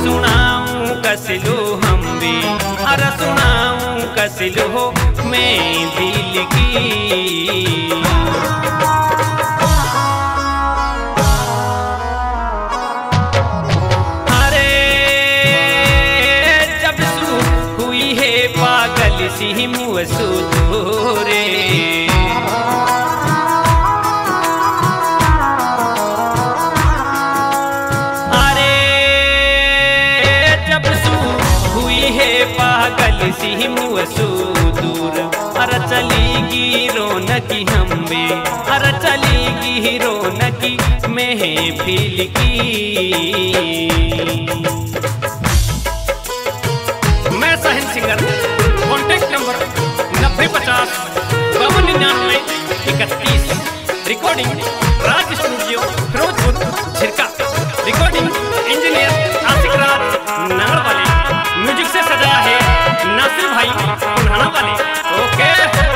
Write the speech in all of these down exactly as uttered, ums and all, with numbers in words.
सुनाऊं कसलो हम भी, अरे सुनाऊं कसलो मैं दिल की। अरे जब सू हुई है पागल सी मुँह सुधोरे, पागल सी मुँह सू दूर, अरे चलेगी रौनकी हम बे, अरे चलेगी रौनकी महफिल की। मैं साहिल सिंगर, कॉन्टेक्ट नंबर नब्बे पचास बावन निन्यानवे इकतीस, recording Raj studio Firozpur Jhirka, recording engineer Ashiq Raj नागड़ वाले, म्यूजिक से सजा है नासिर भाई उन्हाना वाले। ओके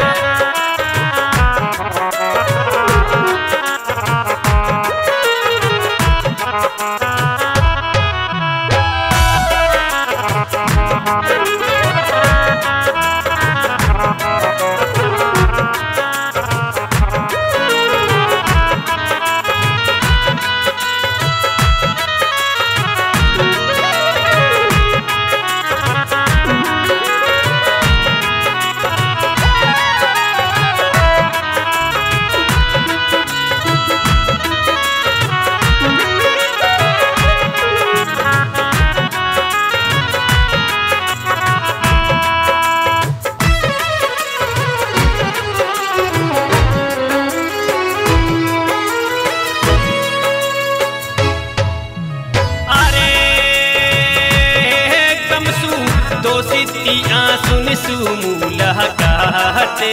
सुन सुमूला कहते,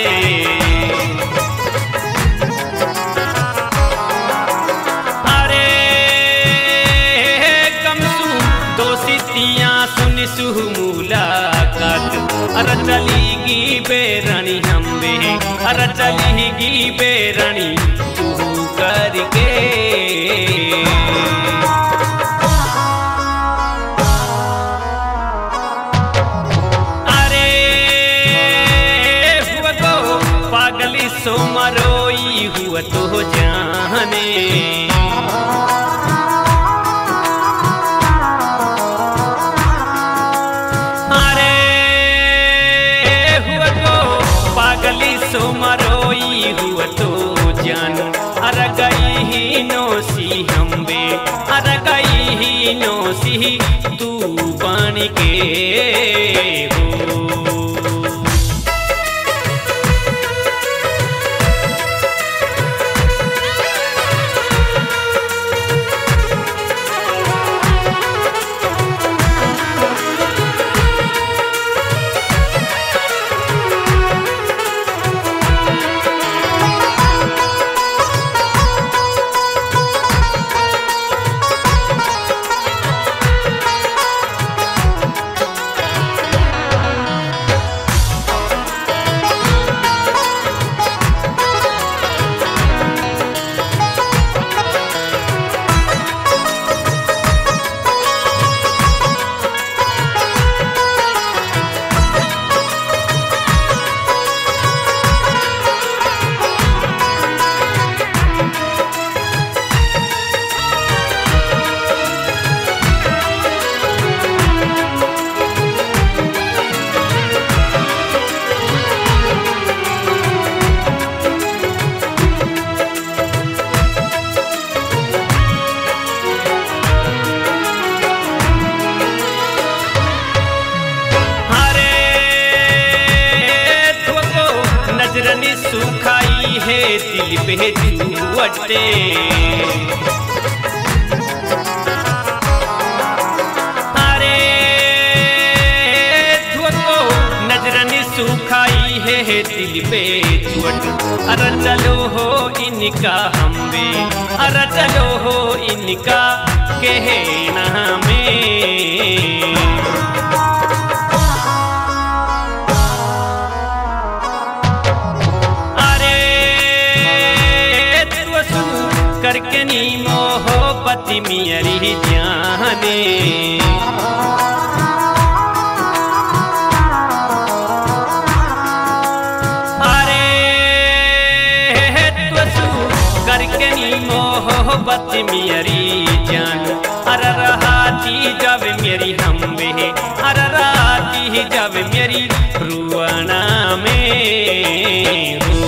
अरे कमसू दोस्तियाँ सुन सुमूला कहते, अरे चलेगी बेरानी हम बे, अरे चलेगी बेरानी तू करके। सो मरोई हुआ तो जाने, अरे हुआ तो पागली सो मरोई हुआ तो जान, अरे गई ही नौसी हम बे, अरे गई ही नौसी तू बन के हो। नजरनी सुखाई है दिल पे जुवटे, अरे धुको नजरनी सुखाई है दिल पे जुवट, अरे चलो हो इनका हम बे, अरे चलो हो इनका कहना में। करके नी मोह मोहब्बत मेरी जाने। अरे तू करके नी मोहब्बत मेरी जान, अरे रहाती जब मेरी हम वे, अरे राती जब मेरी रुआना में रू।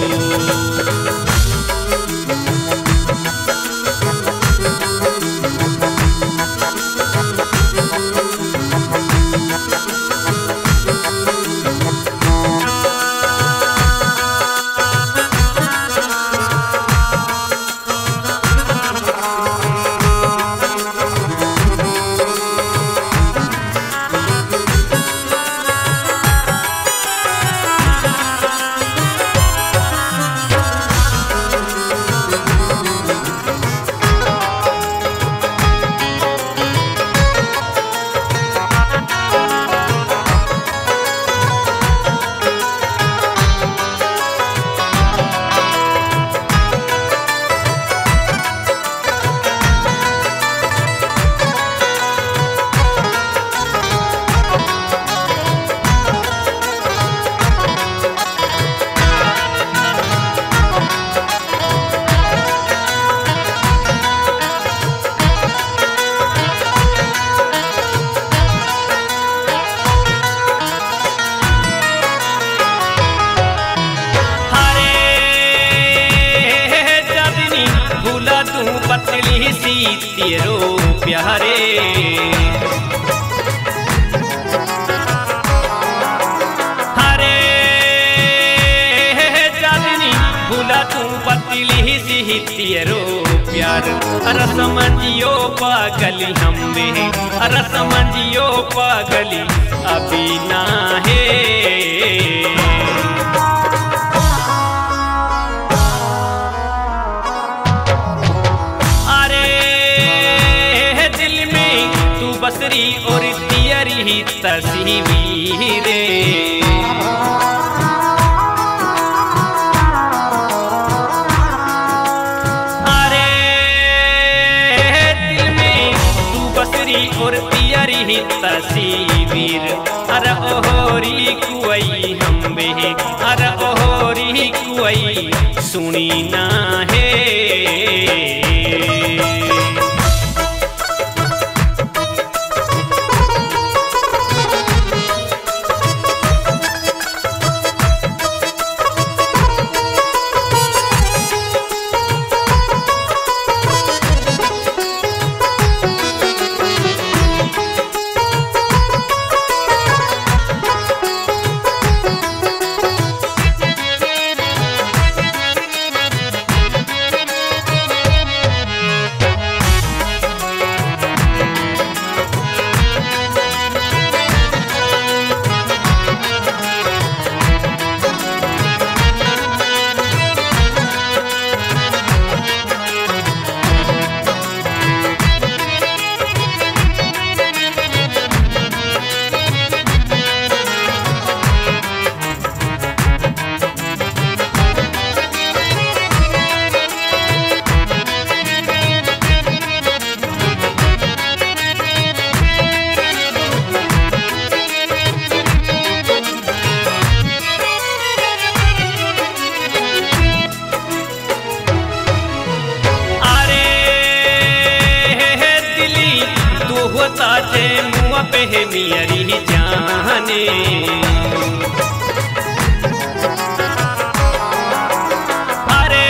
पतली सी तेरो प्यारे, हरे चांदनी भूला तू पतली सी तेरो प्यार। अरे समझियो पागली हम में, अरे समझियो पागली अभी ना है। बसरी और तियरी तस्वीरे, अरे दिल में तू बसरी और तियरी तस्वीर। अरे ओहोरी कुई हम बे, अरे ओहोरी कुई सुनी ना है। ताजे मुँह पे मेरी जाने, अरे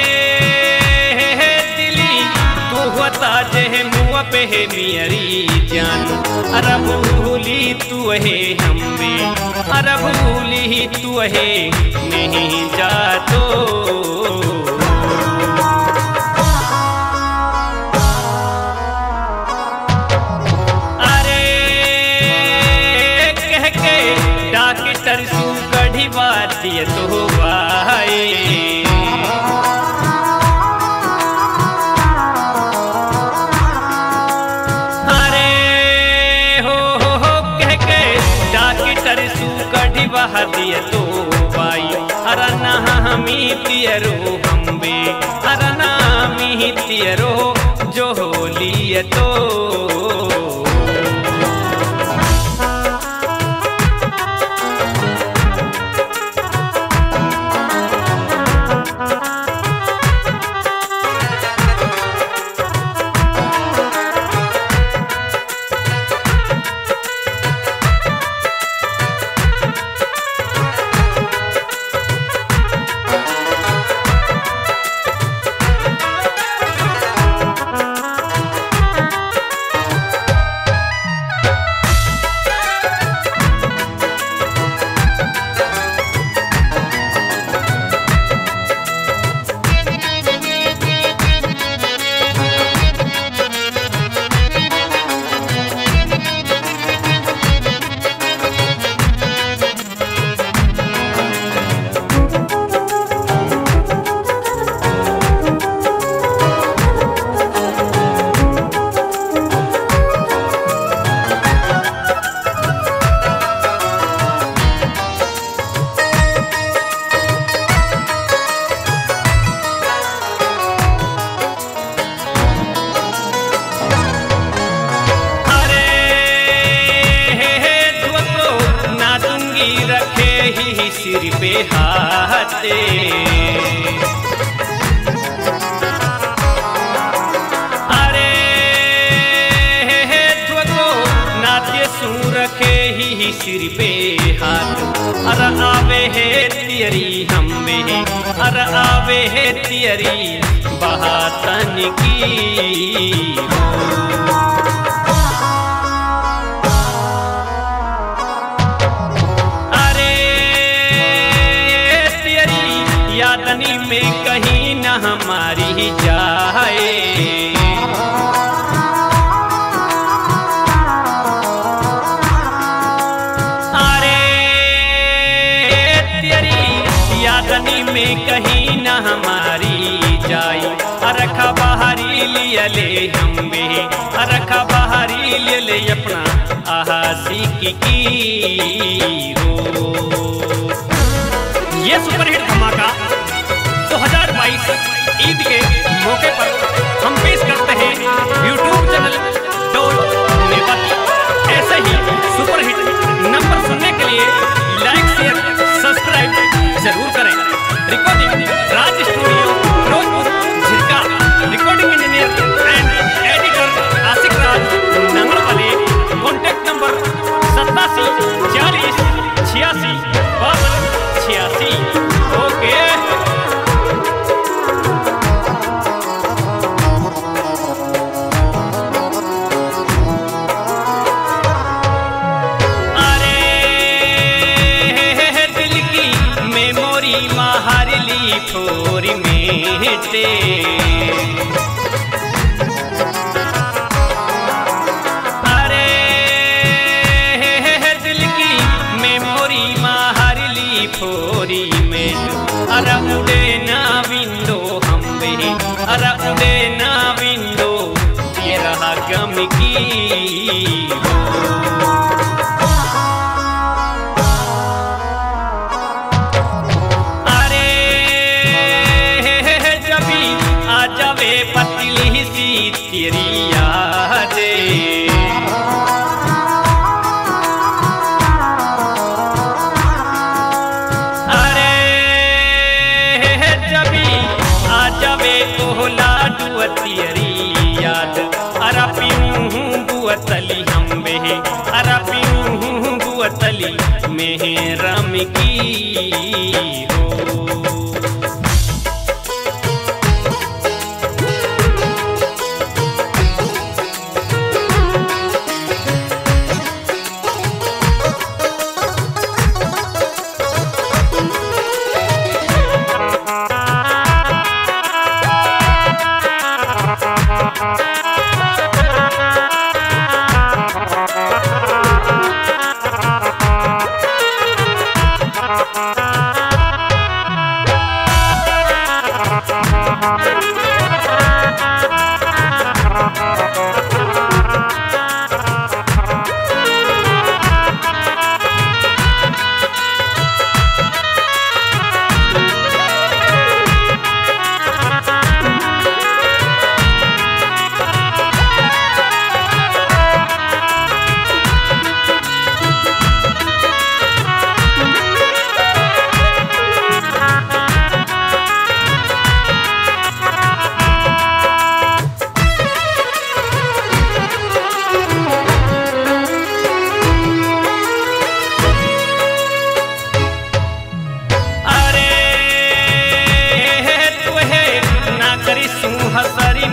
दिली तू ताजे मुँह पे मेरी जान। अरे भूली तू है हम भी, अरे भूली तू है नहीं जा तो। तरसू कढ़ी बात ये तो भाई, अरे हो हो हो कह के डाकी तरसू कढ़ी बात ये तो भाई। अरे ना हमी तियरो हम बे, अरे ना मी तियरो जो होली लिए तो सिर पे हाथे अरे तुको नाते सू रखे ही सिर पे हाथ अर आवे है तियरी हम में अर आवे है तियरी बहातन की यादनी में कहीं न हमारी जाए अरे तेरी यादनी में कहीं न हमारी जाए रखा बाहरी लिया ले हम में रखा बाहरी ले ले अपना आहासी की, की रो। ये सुपरहिट धमाका दो हज़ार बाईस ईद के मौके पर हम पेश करते हैं यूट्यूब चैनल डॉट नेवाती। ऐसे ही सुपरहिट नंबर सुनने के लिए लाइक शेयर सब्सक्राइब जरूर करें। Recording Raj studio Firozpur Jhirka. Recording engineer and editor Ashiq Raj नंगलवाले। Contact number सत्तासी चालीस छियासी बावन छियासी। ओके अरे दिल की मेमोरी मार ली थोड़ी मेटे अरे दिल की मेमोरी मार ली थोड़ी अरे उड़े ना विंडो हम बे अरे उड़े ना विंडो ये रहा गम की अरे जबी आ जावे पतली सी तेरी यादें तियरी याद अरा पीऊँ बुअतली हम बे अरा पीऊँ बुअतली मेहरम की हो।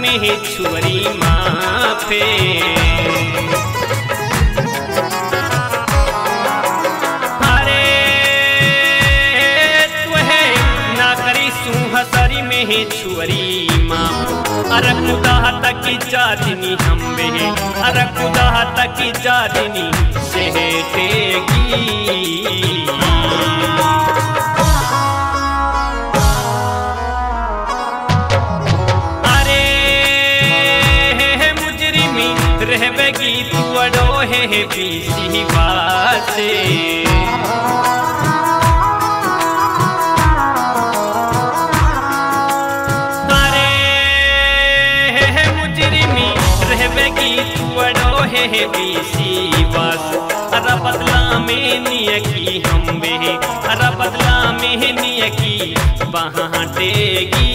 में छुरी माफे अरे तुहे ना करी सुहसरी में छुरी माफ अरे खुदा तक जादनी हम बे अरे खुदा तक जादनी सेहटेगी रहबेगी तू अडो है पीसी बासे अरे मुजरिमी रहबेगी तू अडो है पीसी बास अरे बदला में नियकी हम बे अरे बदला में नियकी बांटेगी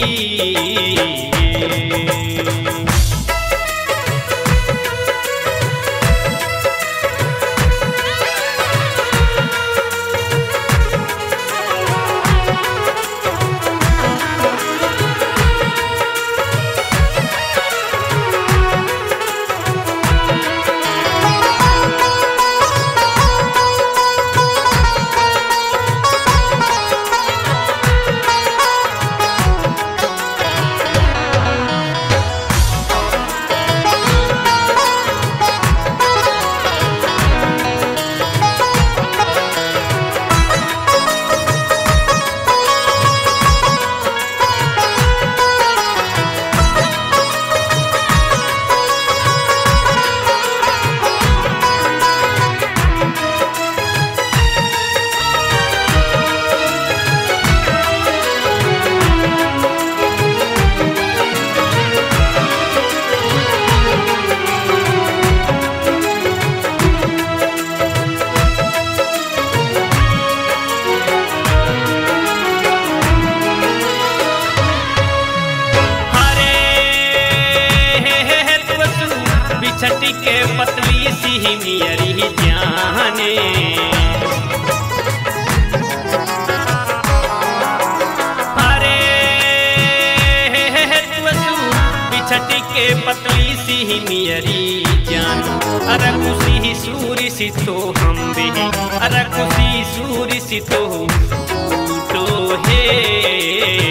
छठी के पतली सी मियरी जाने अरे छठी के पतली सी मियरी जान अरे खुशी सूरी सी तो हम भी अरे खुशी सूरी सी तो तो है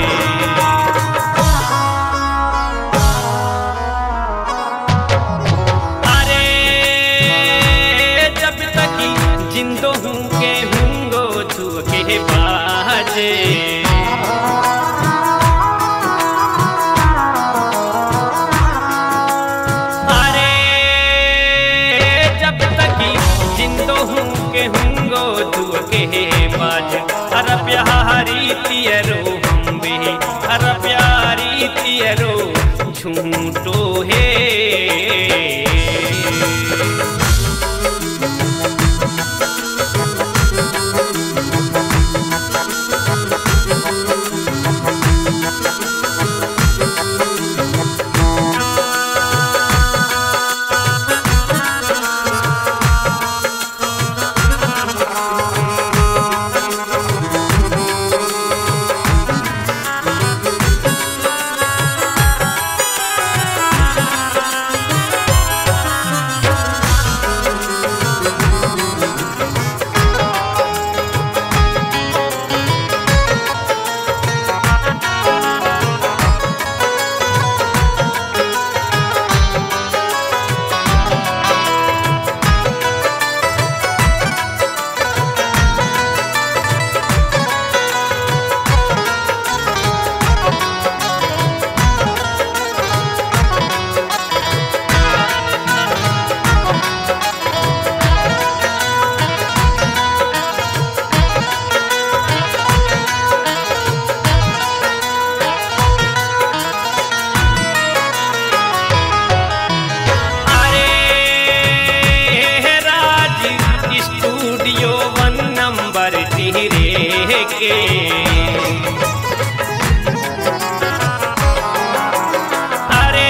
जिंदो हूँ के हूँगो छू के बाजे अरे जब तक जिंदो हूँ के हूँगो छू के बाजे अरे प्यारी तियरो हम भी अरे प्यारी तियरो झूठो है के अरे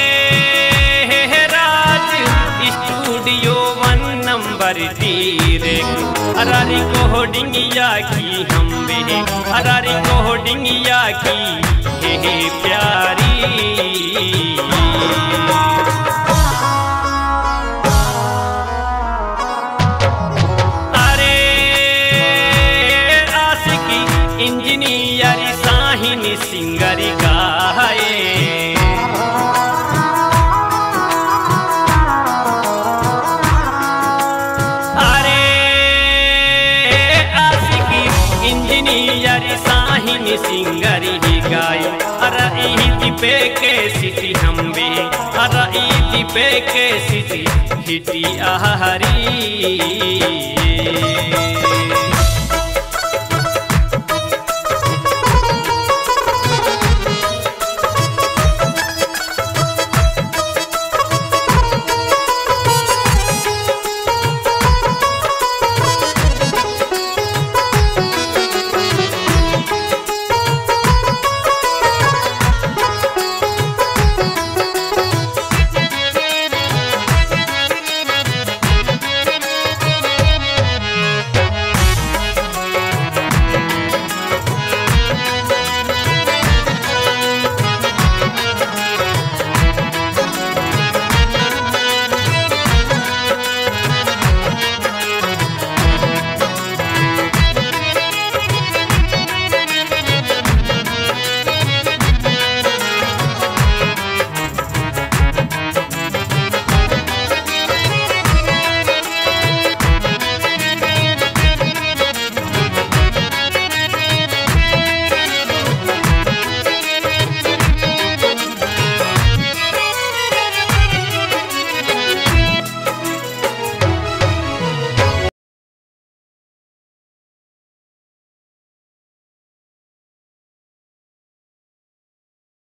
राज स्टूडियो वन नंबर तीरे अरारी कोडिंगिया की हम भी अरारी कोडिंगिया की हे प्यारी सिंगरी गाए। अरे आशिकी इंजीनियर साहिनी सिंगरी ही गाए। अरे ई पे के सिटी हम भी, अरे ई पे के सिटी हिटी आहरी।